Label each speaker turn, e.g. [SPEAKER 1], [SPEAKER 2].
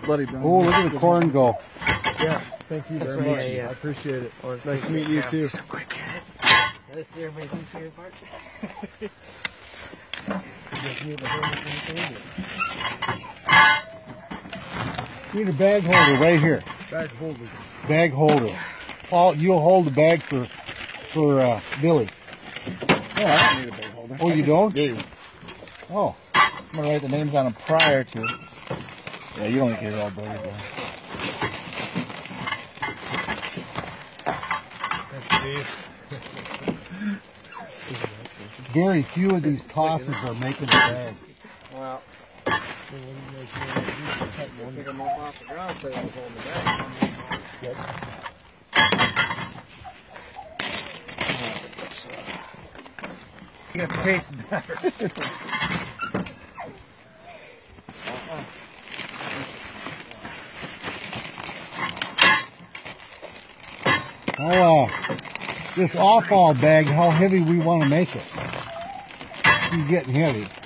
[SPEAKER 1] buddy, Brian.
[SPEAKER 2] Oh, look at the corn go.
[SPEAKER 1] Yeah, thank you very much. I appreciate it. Nice to meet you too.
[SPEAKER 3] So quick at it. That's the amazing favorite part.
[SPEAKER 2] You need a bag holder right here.
[SPEAKER 1] Bag holder.
[SPEAKER 2] Bag holder. Paul, you'll hold the bag for Billy.
[SPEAKER 1] Oh, I don't need a bag holder.
[SPEAKER 2] Oh, you don't?
[SPEAKER 1] Yeah.
[SPEAKER 2] Oh, I'm gonna write the names on them prior to. Yeah, you don't get it all broken down. Very few of these tosses are making the bag.
[SPEAKER 3] Well, pick them up off the ground so they don't hold the bag. You got to taste better.
[SPEAKER 2] This off-all bag, how heavy we want to make it. It's getting heavy.